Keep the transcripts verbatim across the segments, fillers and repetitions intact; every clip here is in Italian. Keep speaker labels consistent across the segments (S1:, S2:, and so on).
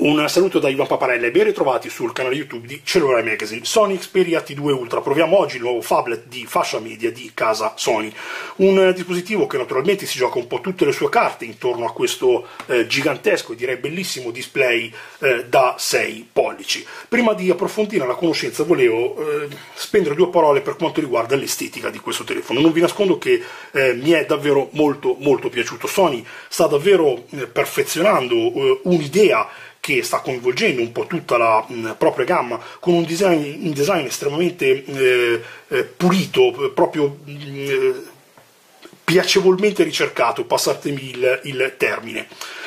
S1: Un saluto da Ivan Paparella e ben ritrovati sul canale YouTube di Cellulare Magazine. Sony Xperia T due Ultra, proviamo oggi il nuovo phablet di fascia media di casa Sony, un dispositivo che naturalmente si gioca un po' tutte le sue carte intorno a questo eh, gigantesco e direi bellissimo display eh, da sei pollici. Prima di approfondire la conoscenza volevo eh, spendere due parole per quanto riguarda l'estetica di questo telefono. Non vi nascondo che eh, mi è davvero molto molto piaciuto. Sony sta davvero eh, perfezionando eh, un'idea che sta coinvolgendo un po' tutta la mh, propria gamma, con un design, un design estremamente eh, eh, pulito, proprio eh, piacevolmente ricercato, passatemi il, il termine.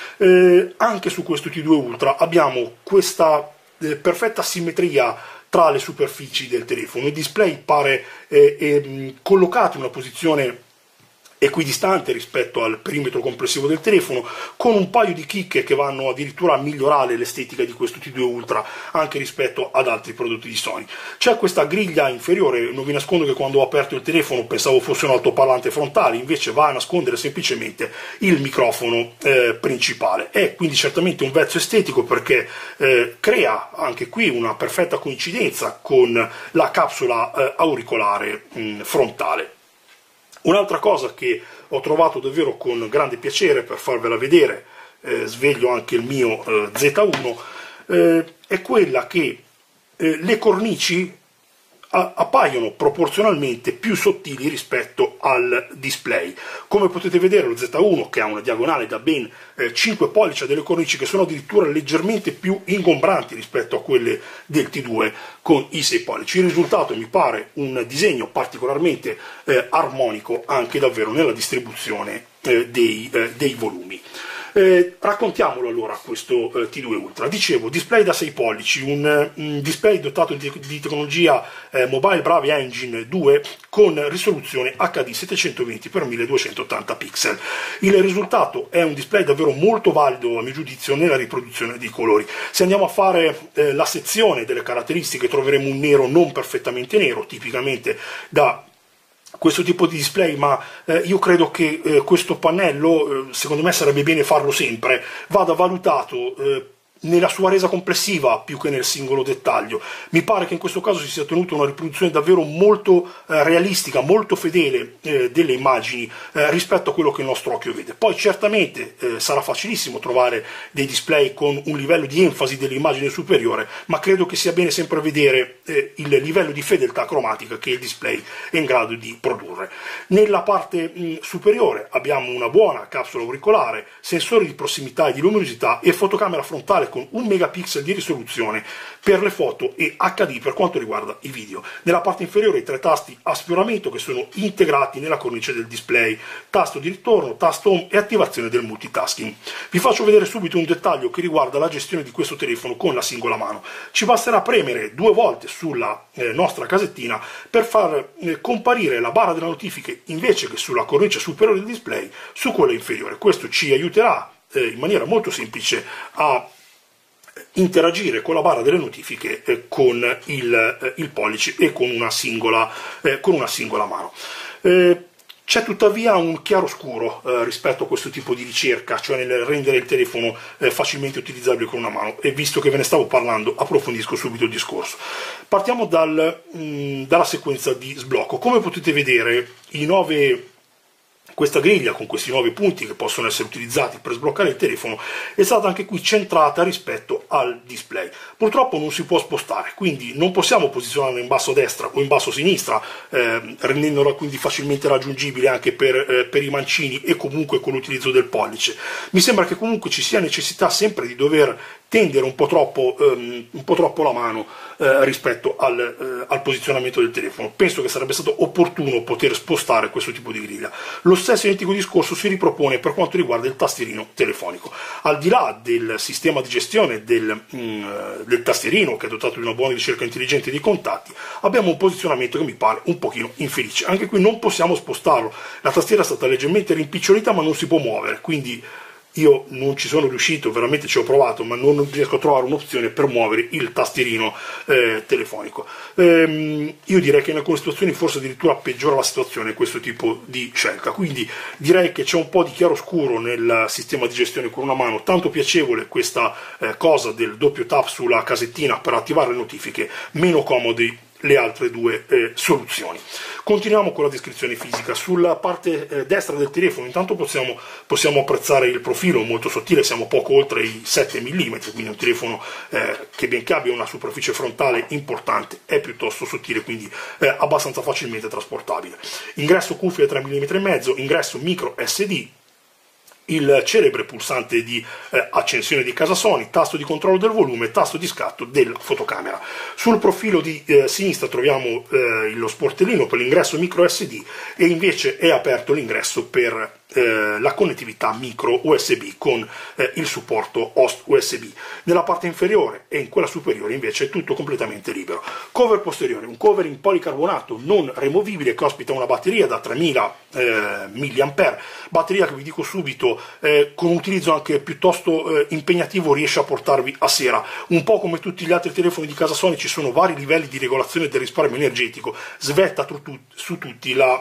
S1: Eh, anche su questo T due Ultra abbiamo questa eh, perfetta simmetria tra le superfici del telefono. Il display pare eh, eh, collocato in una posizione equidistante rispetto al perimetro complessivo del telefono, con un paio di chicche che vanno addirittura a migliorare l'estetica di questo T due Ultra anche rispetto ad altri prodotti di Sony. C'è questa griglia inferiore, non vi nascondo che quando ho aperto il telefono pensavo fosse un altoparlante frontale, invece va a nascondere semplicemente il microfono eh, principale. È quindi certamente un vezzo estetico perché eh, crea anche qui una perfetta coincidenza con la capsula eh, auricolare mh, frontale. Un'altra cosa che ho trovato davvero con grande piacere, per farvela vedere, eh, sveglio anche il mio eh, Z uno, eh, è quella che eh, le cornici a, appaiono proporzionalmente più sottili rispetto al display. Come potete vedere lo Z uno, che ha una diagonale da ben eh, cinque pollici, ha delle cornici che sono addirittura leggermente più ingombranti rispetto a quelle del T due con i sei pollici. Il risultato mi pare un disegno particolarmente eh, armonico anche davvero nella distribuzione eh, dei, eh, dei volumi. Eh, raccontiamolo allora questo eh, T due Ultra. Dicevo, display da sei pollici, un, un display dotato di, di tecnologia eh, Mobile Bravi Engine due con risoluzione H D settecentoventi per milleduecentottanta pixel. Il risultato è un display davvero molto valido a mio giudizio nella riproduzione dei colori. Se andiamo a fare eh, la sezione delle caratteristiche troveremo un nero non perfettamente nero, tipicamente da questo tipo di display, ma eh, io credo che eh, questo pannello, eh, secondo me sarebbe bene farlo sempre, vada valutato eh, nella sua resa complessiva più che nel singolo dettaglio. Mi pare che in questo caso si sia tenuta una riproduzione davvero molto eh, realistica, molto fedele eh, delle immagini eh, rispetto a quello che il nostro occhio vede. Poi certamente eh, sarà facilissimo trovare dei display con un livello di enfasi dell'immagine superiore, ma credo che sia bene sempre vedere eh, il livello di fedeltà cromatica che il display è in grado di produrre. Nella parte mh, superiore abbiamo una buona capsula auricolare, sensori di prossimità e di luminosità e fotocamera frontale con un megapixel di risoluzione per le foto e H D per quanto riguarda i video. Nella parte inferiore i tre tasti a sfioramento che sono integrati nella cornice del display, tasto di ritorno, tasto home e attivazione del multitasking. Vi faccio vedere subito un dettaglio che riguarda la gestione di questo telefono con la singola mano. Ci basterà premere due volte sulla eh, nostra casettina per far eh, comparire la barra delle notifiche invece che sulla cornice superiore del display su quella inferiore. Questo ci aiuterà eh, in maniera molto semplice a interagire con la barra delle notifiche eh, con il, eh, il pollice e con una singola, eh, con una singola mano. Eh, C'è tuttavia un chiaroscuro eh, rispetto a questo tipo di ricerca, cioè nel rendere il telefono eh, facilmente utilizzabile con una mano, e visto che ve ne stavo parlando approfondisco subito il discorso. Partiamo dal, mh, dalla sequenza di sblocco. Come potete vedere i nove... Questa griglia con questi nuovi punti che possono essere utilizzati per sbloccare il telefono è stata anche qui centrata rispetto al display. Purtroppo non si può spostare, quindi non possiamo posizionarla in basso a destra o in basso a sinistra, eh, rendendola quindi facilmente raggiungibile anche per, eh, per i mancini e comunque con l'utilizzo del pollice. Mi sembra che comunque ci sia necessità sempre di dover tendere un po' troppo, um, un po' troppo la mano eh, rispetto al, eh, al posizionamento del telefono. Penso che sarebbe stato opportuno poter spostare questo tipo di griglia. Lo stesso identico discorso si ripropone per quanto riguarda il tastierino telefonico. Al di là del sistema di gestione del, mm, del tastierino, che è dotato di una buona ricerca intelligente di contatti, abbiamo un posizionamento che mi pare un pochino infelice. Anche qui non possiamo spostarlo. La tastiera è stata leggermente rimpicciolita ma non si può muovere, quindi io non ci sono riuscito, veramente ci ho provato, ma non riesco a trovare un'opzione per muovere il tastierino eh, telefonico. Ehm, io direi che in alcune situazioni forse addirittura peggiora la situazione questo tipo di scelta, quindi direi che c'è un po' di chiaroscuro nel sistema di gestione con una mano, tanto piacevole questa eh, cosa del doppio tap sulla casettina per attivare le notifiche, meno comodi le altre due eh, soluzioni. Continuiamo con la descrizione fisica. Sulla parte eh, destra del telefono intanto possiamo, possiamo apprezzare il profilo molto sottile, siamo poco oltre i sette millimetri, quindi un telefono eh, che benché abbia una superficie frontale importante è piuttosto sottile, quindi eh, abbastanza facilmente trasportabile. Ingresso cuffia tre virgola cinque millimetri, ingresso micro S D, il celebre pulsante di eh, accensione di casa Sony, tasto di controllo del volume, tasto di scatto della fotocamera. Sul profilo di eh, sinistra troviamo eh, lo sportellino per l'ingresso micro S D e invece è aperto l'ingresso per eh, la connettività micro U S B con eh, il supporto host U S B. Nella parte inferiore e in quella superiore invece è tutto completamente libero. Cover posteriore, un cover in policarbonato non removibile che ospita una batteria da tremila eh, milliampere, batteria che vi dico subito Eh, con un utilizzo anche piuttosto eh, impegnativo riesce a portarvi a sera. Un po' come tutti gli altri telefoni di casa Sony ci sono vari livelli di regolazione del risparmio energetico, svetta tu, tu, su tutti la,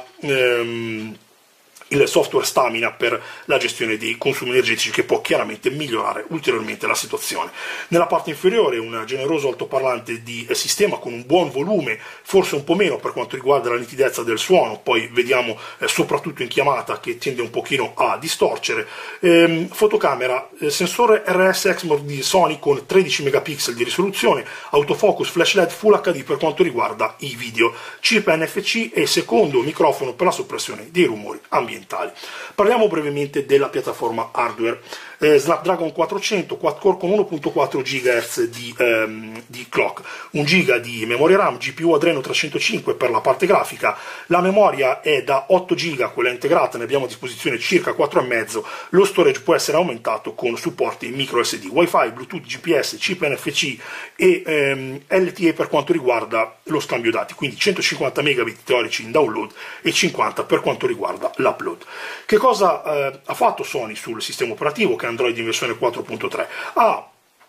S1: ehm, il software Stamina per la gestione dei consumi energetici, che può chiaramente migliorare ulteriormente la situazione. Nella parte inferiore un generoso altoparlante di eh, sistema con un buon volume, forse un po' meno per quanto riguarda la nitidezza del suono, poi vediamo eh, soprattutto in chiamata che tende un pochino a distorcere. Ehm, fotocamera, eh, sensore R S Exmor di Sony con tredici megapixel di risoluzione, autofocus flash L E D Full H D per quanto riguarda i video, chip N F C e secondo microfono per la soppressione dei rumori ambientali. Parliamo brevemente della piattaforma hardware. Eh, Snapdragon quattrocento, quattro core con uno virgola quattro gigahertz di, ehm, di clock, un giga di memoria RAM, G P U Adreno trecentocinque per la parte grafica, la memoria è da otto giga, quella integrata, ne abbiamo a disposizione circa quattro virgola cinque, lo storage può essere aumentato con supporti micro S D, Wi-Fi, Bluetooth, G P S, chip N F C e ehm, L T E per quanto riguarda lo scambio dati, quindi centocinquanta megabit teorici in download e cinquanta per quanto riguarda l'upload. Che cosa eh, ha fatto Sony sul sistema operativo, che è Android in versione quattro punto tre? Ha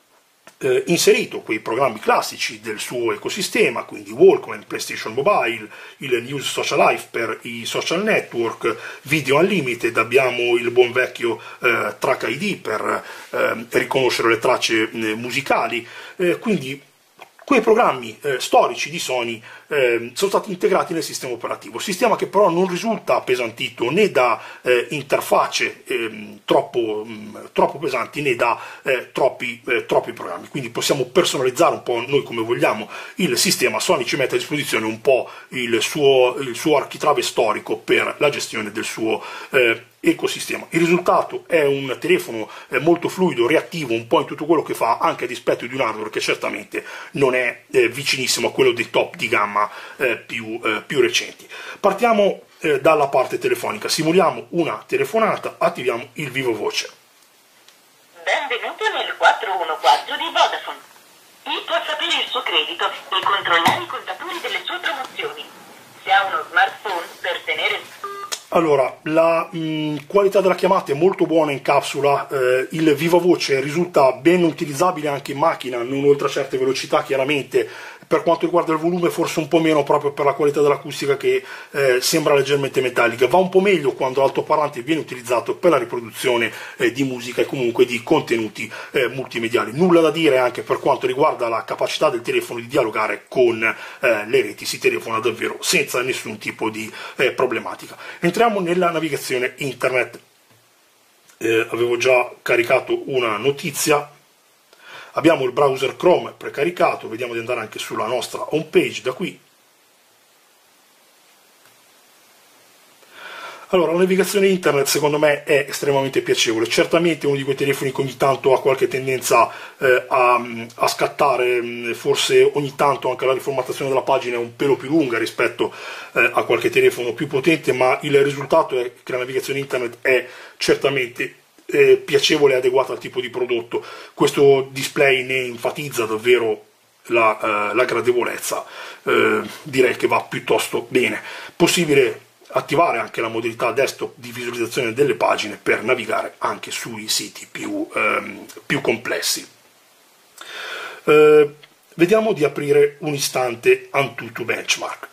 S1: eh, inserito quei programmi classici del suo ecosistema, quindi Walkman, PlayStation Mobile, il News Social Life per i social network, Video Unlimited, abbiamo il buon vecchio eh, Track I D per eh, riconoscere le tracce eh, musicali, eh, quindi quei programmi eh, storici di Sony eh, sono stati integrati nel sistema operativo, sistema che però non risulta appesantito né da eh, interfacce eh, troppo, mh, troppo pesanti né da eh, troppi, eh, troppi programmi, quindi possiamo personalizzare un po' noi come vogliamo il sistema. Sony ci mette a disposizione un po' il suo, il suo architrave storico per la gestione del suo eh, ecosistema. Il risultato è un telefono eh, molto fluido, reattivo un po' in tutto quello che fa, anche a dispetto di un hardware che certamente non è eh, vicinissimo a quello dei top di gamma eh, più, eh, più recenti. Partiamo eh, dalla parte telefonica, simuliamo una telefonata, attiviamo il vivo voce.
S2: Benvenuto nel quattrocentodiciannove di Vodafone. Qui può sapere il suo credito e controllare i contatori delle sue promozioni. Se ha uno smartphone, per tenere...
S1: Allora, la mh, qualità della chiamata è molto buona in capsula, eh, il viva voce risulta ben utilizzabile anche in macchina, non oltre a certe velocità chiaramente. Per quanto riguarda il volume forse un po' meno, proprio per la qualità dell'acustica che eh, sembra leggermente metallica. Va un po' meglio quando l'altoparlante viene utilizzato per la riproduzione eh, di musica e comunque di contenuti eh, multimediali. Nulla da dire anche per quanto riguarda la capacità del telefono di dialogare con eh, le reti, si telefona davvero senza nessun tipo di eh, problematica. Entriamo nella navigazione internet. Eh, avevo già caricato una notizia. Abbiamo il browser Chrome precaricato, vediamo di andare anche sulla nostra home page da qui. Allora, la navigazione internet secondo me è estremamente piacevole, certamente uno di quei telefoni che ogni tanto ha qualche tendenza eh, a, a scattare, forse ogni tanto anche la riformattazione della pagina è un pelo più lunga rispetto eh, a qualche telefono più potente, ma il risultato è che la navigazione internet è certamente Eh, piacevole e adeguata al tipo di prodotto. Questo display ne enfatizza davvero la, eh, la gradevolezza, eh, direi che va piuttosto bene. Possibile attivare anche la modalità desktop di visualizzazione delle pagine per navigare anche sui siti più, ehm, più complessi. Eh, vediamo di aprire un istante Antutu Benchmark.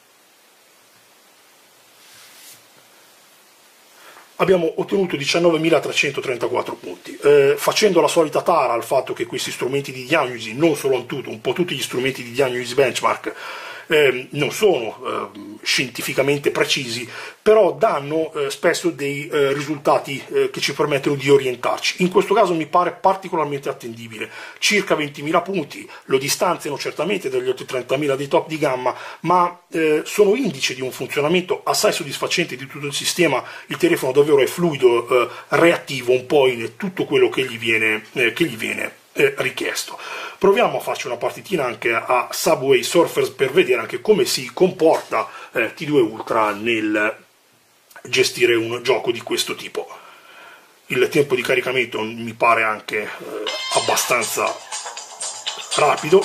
S1: Abbiamo ottenuto diciannovemilatrecentotrentaquattro punti, eh, facendo la solita tara al fatto che questi strumenti di diagnosi, non solo Antutu, un po' tutti gli strumenti di diagnosi benchmark, eh, non sono eh, scientificamente precisi, però danno eh, spesso dei eh, risultati eh, che ci permettono di orientarci. In questo caso mi pare particolarmente attendibile, circa ventimila punti, lo distanziano certamente dagli oltre trentamila dei top di gamma, ma eh, sono indice di un funzionamento assai soddisfacente di tutto il sistema. Il telefono davvero è fluido, eh, reattivo un po' in tutto quello che gli viene, eh, che gli viene eh, richiesto. Proviamo a farci una partitina anche a Subway Surfers per vedere anche come si comporta eh, T due Ultra nel gestire un gioco di questo tipo. Il tempo di caricamento mi pare anche eh, abbastanza rapido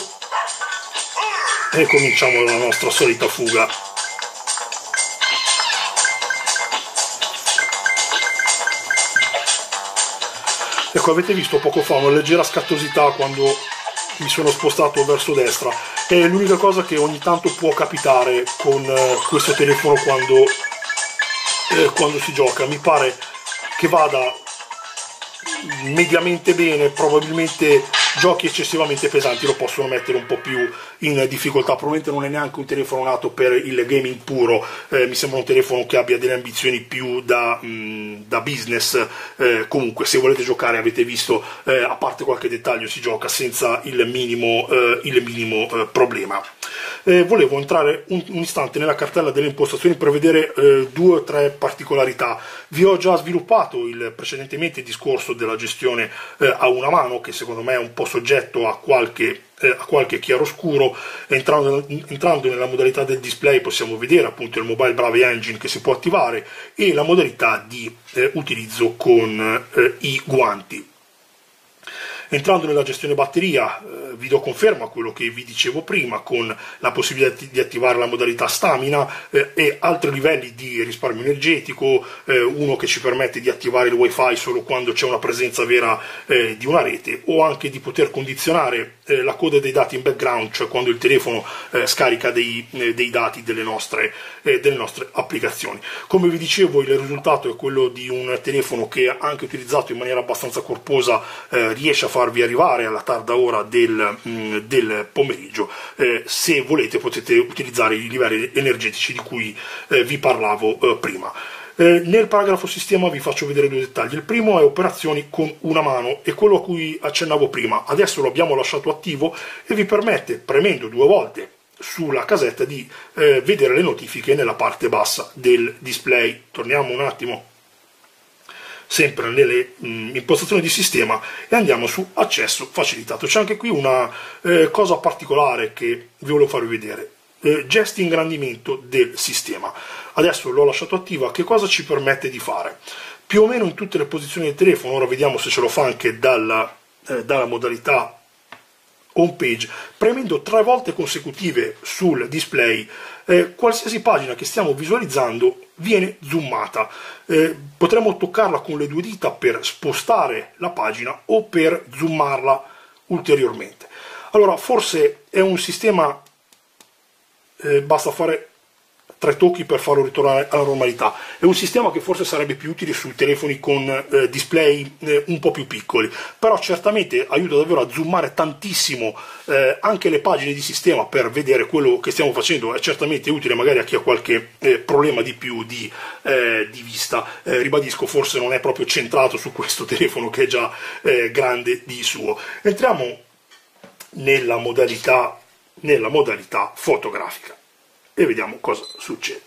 S1: e cominciamo la nostra solita fuga. Ecco, avete visto poco fa una leggera scattosità quando mi sono spostato verso destra, è l'unica cosa che ogni tanto può capitare con eh, questo telefono quando, eh, quando si gioca. Mi pare che vada mediamente bene, probabilmente giochi eccessivamente pesanti lo possono mettere un po' più in difficoltà. Probabilmente non è neanche un telefono nato per il gaming puro, eh, mi sembra un telefono che abbia delle ambizioni più da, mh, da business. Eh, comunque se volete giocare, avete visto, eh, a parte qualche dettaglio, si gioca senza il minimo, eh, il minimo eh, problema. Eh, volevo entrare un, un istante nella cartella delle impostazioni per vedere eh, due o tre particolarità. Vi ho già sviluppato il, precedentemente il discorso della gestione eh, a una mano, che secondo me è un po' soggetto a qualche, eh, a qualche chiaroscuro. Entrando, entrando nella modalità del display possiamo vedere appunto il Mobile Brave Engine che si può attivare e la modalità di eh, utilizzo con eh, i guanti. Entrando nella gestione batteria, eh, vi do conferma a quello che vi dicevo prima, con la possibilità di attivare la modalità stamina eh, e altri livelli di risparmio energetico, eh, uno che ci permette di attivare il wifi solo quando c'è una presenza vera eh, di una rete, o anche di poter condizionare eh, la coda dei dati in background, cioè quando il telefono eh, scarica dei, eh, dei dati delle nostre, eh, delle nostre applicazioni. Come vi dicevo, il risultato è quello di un telefono che, anche utilizzato in maniera abbastanza corposa, eh, riesce a fare farvi arrivare alla tarda ora del, mh, del pomeriggio. Eh, se volete potete utilizzare i livelli energetici di cui eh, vi parlavo eh, prima. Eh, nel paragrafo sistema vi faccio vedere due dettagli. Il primo è operazioni con una mano, è quello a cui accennavo prima. Adesso lo abbiamo lasciato attivo e vi permette, premendo due volte sulla casetta, di eh, vedere le notifiche nella parte bassa del display. Torniamo un attimo sempre nelle mh, impostazioni di sistema e andiamo su accesso facilitato. C'è anche qui una eh, cosa particolare che vi volevo farvi vedere, eh, gesti ingrandimento del sistema. Adesso l'ho lasciato attiva. Che cosa ci permette di fare? Più o meno in tutte le posizioni del telefono, ora vediamo se ce lo fa anche dalla, eh, dalla modalità home page, premendo tre volte consecutive sul display, eh, qualsiasi pagina che stiamo visualizzando viene zoomata. Eh, potremmo toccarla con le due dita per spostare la pagina o per zoomarla ulteriormente. Allora, forse è un sistema, eh, basta fare tre tocchi per farlo ritornare alla normalità. È un sistema che forse sarebbe più utile su telefoni con eh, display eh, un po' più piccoli, però certamente aiuta davvero a zoomare tantissimo eh, anche le pagine di sistema per vedere quello che stiamo facendo. È certamente utile magari a chi ha qualche eh, problema di più di, eh, di vista. Eh, ribadisco, forse non è proprio centrato su questo telefono che è già eh, grande di suo. Entriamo nella modalità, nella modalità fotografica e vediamo cosa succede.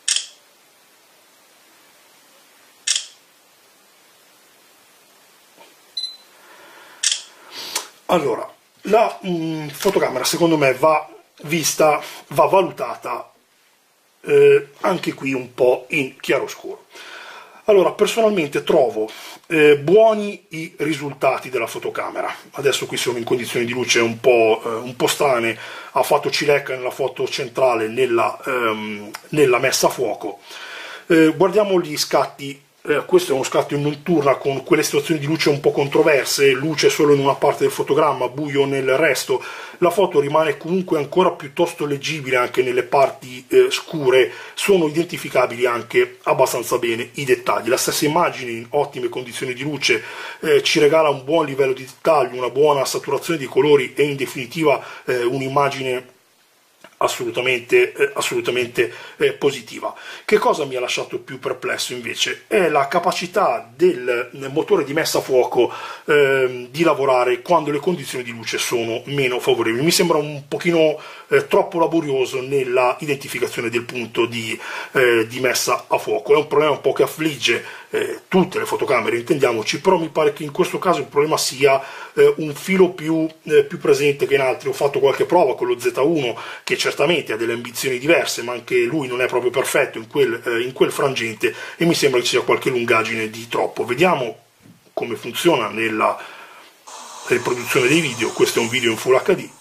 S1: Allora, la mh, fotocamera secondo me va vista, va valutata eh, anche qui un po' in chiaroscuro. Allora, personalmente trovo eh, buoni i risultati della fotocamera. Adesso qui sono in condizioni di luce un po', eh, un po' strane, ha fatto cilecca nella foto centrale, nella, ehm, nella messa a fuoco. Eh, guardiamo gli scatti. Eh, questo è uno scatto in notturna con quelle situazioni di luce un po' controverse, luce solo in una parte del fotogramma, buio nel resto. La foto rimane comunque ancora piuttosto leggibile anche nelle parti eh, scure, sono identificabili anche abbastanza bene i dettagli. La stessa immagine in ottime condizioni di luce eh, ci regala un buon livello di dettaglio, una buona saturazione di colori e in definitiva eh, un'immagine assolutamente, eh, assolutamente eh, positiva. Che cosa mi ha lasciato più perplesso invece è la capacità del motore di messa a fuoco eh, di lavorare quando le condizioni di luce sono meno favorevoli. Mi sembra un pochino eh, troppo laborioso nella identificazione del punto di, eh, di messa a fuoco. È un problema un po' che affligge eh, tutte le fotocamere, intendiamoci, però mi pare che in questo caso il problema sia eh, un filo più, eh, più presente che in altri. Ho fatto qualche prova con lo Z uno che certamente ha delle ambizioni diverse, ma anche lui non è proprio perfetto in quel, eh, in quel frangente, e mi sembra che ci sia qualche lungaggine di troppo. Vediamo come funziona nella riproduzione dei video. Questo è un video in Full H D.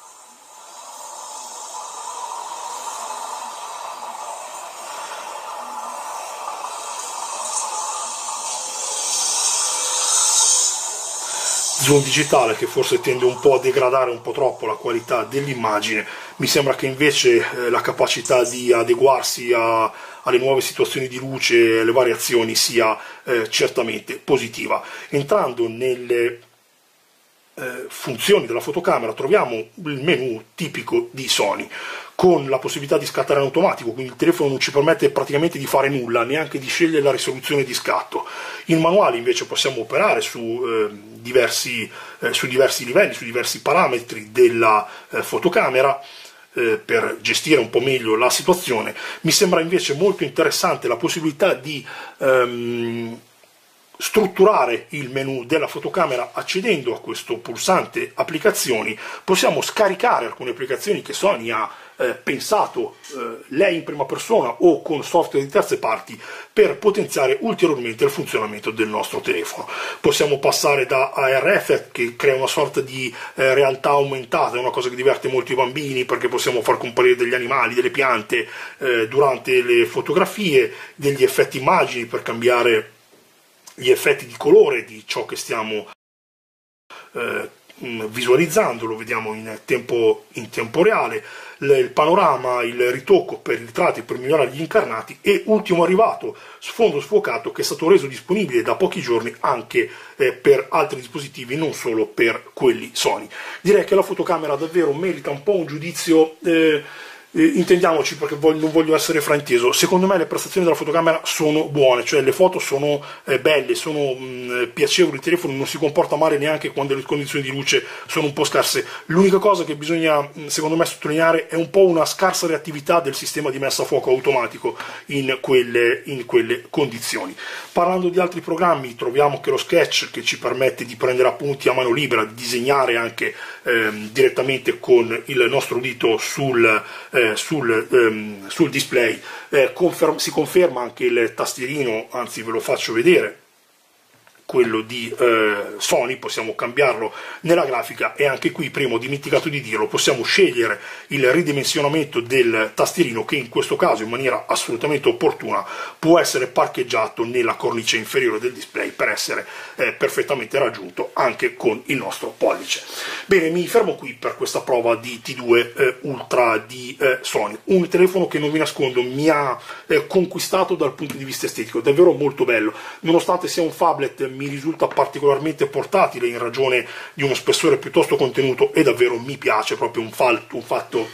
S1: Zoom digitale che forse tende un po' a degradare un po' troppo la qualità dell'immagine. Mi sembra che invece eh, la capacità di adeguarsi a, alle nuove situazioni di luce e alle variazioni sia eh, certamente positiva. Entrando nelle eh, funzioni della fotocamera troviamo il menu tipico di Sony, con la possibilità di scattare in automatico, quindi il telefono non ci permette praticamente di fare nulla, neanche di scegliere la risoluzione di scatto. In manuale invece possiamo operare su, eh, diversi, eh, su diversi livelli, su diversi parametri della eh, fotocamera, eh, per gestire un po' meglio la situazione. Mi sembra invece molto interessante la possibilità di ehm, strutturare il menu della fotocamera accedendo a questo pulsante applicazioni. Possiamo scaricare alcune applicazioni che Sony ha eh, pensato eh, lei in prima persona o con software di terze parti per potenziare ulteriormente il funzionamento del nostro telefono. Possiamo passare da A R F, che crea una sorta di eh, realtà aumentata, è una cosa che diverte molto i bambini perché possiamo far comparire degli animali, delle piante eh, durante le fotografie, degli effetti immagini per cambiare gli effetti di colore di ciò che stiamo eh, visualizzando, lo vediamo in tempo, in tempo reale, il panorama, il ritocco per i ritratti per migliorare gli incarnati, e ultimo arrivato, sfondo sfuocato, che è stato reso disponibile da pochi giorni anche eh, per altri dispositivi, non solo per quelli Sony. Direi che la fotocamera davvero merita un po' un giudizio eh, Eh, intendiamoci, perché voglio, non voglio essere frainteso. Secondo me le prestazioni della fotocamera sono buone, cioè le foto sono eh, belle, sono mh, piacevoli, il telefono non si comporta male neanche quando le condizioni di luce sono un po' scarse. L'unica cosa che bisogna mh, secondo me sottolineare è un po' una scarsa reattività del sistema di messa a fuoco automatico in quelle, in quelle condizioni. Parlando di altri programmi, troviamo che lo Sketch, che ci permette di prendere appunti a mano libera, di disegnare anche ehm, direttamente con il nostro dito sul eh, Sul, ehm, sul display, eh, conferm- si conferma anche il tastierino, anzi ve lo faccio vedere, quello di eh, Sony, possiamo cambiarlo nella grafica, e anche qui, prima ho dimenticato di dirlo, possiamo scegliere il ridimensionamento del tastierino, che in questo caso in maniera assolutamente opportuna può essere parcheggiato nella cornice inferiore del display per essere eh, perfettamente raggiunto anche con il nostro pollice. Bene, mi fermo qui per questa prova di T due eh, Ultra di eh, Sony, un telefono che non vi nascondo mi ha eh, conquistato dal punto di vista estetico, davvero molto bello, nonostante sia un phablet mi risulta particolarmente portatile in ragione di uno spessore piuttosto contenuto, e davvero mi piace, proprio un, un fatto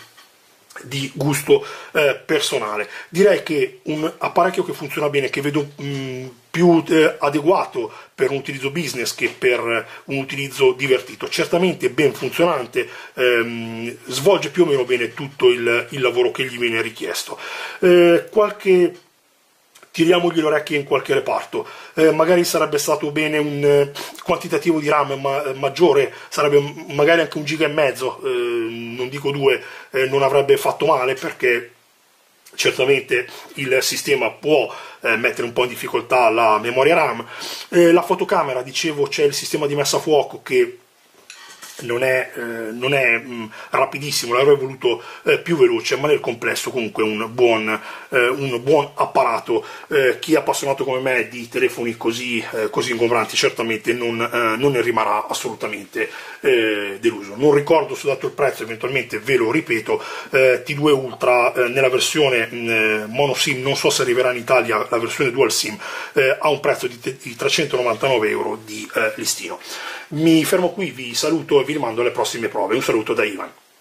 S1: di gusto eh, personale. Direi che un apparecchio che funziona bene, che vedo mh, più eh, adeguato per un utilizzo business che per un utilizzo divertito, certamente ben funzionante, ehm, svolge più o meno bene tutto il, il lavoro che gli viene richiesto. Eh, qualche tiriamogli le orecchie in qualche reparto, eh, magari sarebbe stato bene un eh, quantitativo di RAM ma, maggiore, sarebbe magari anche un giga e mezzo, eh, non dico due, eh, non avrebbe fatto male, perché certamente il sistema può eh, mettere un po' in difficoltà la memoria RAM. Eh, la fotocamera, dicevo, c'è il sistema di messa a fuoco che non è, eh, non è mh, rapidissimo, l'avrei voluto eh, più veloce, ma nel complesso comunque un buon, eh, un buon apparato. Eh, chi è appassionato come me di telefoni così, eh, così ingombranti certamente non, eh, non ne rimarrà assolutamente eh, deluso. Non ricordo se ho dato il prezzo, eventualmente ve lo ripeto. eh, T due Ultra eh, nella versione mh, mono SIM, non so se arriverà in Italia la versione dual SIM, eh, ha un prezzo di, di trecentonovantanove euro di eh, listino. Mi fermo qui, vi saluto e vi rimando alle prossime prove. Un saluto da Ivan.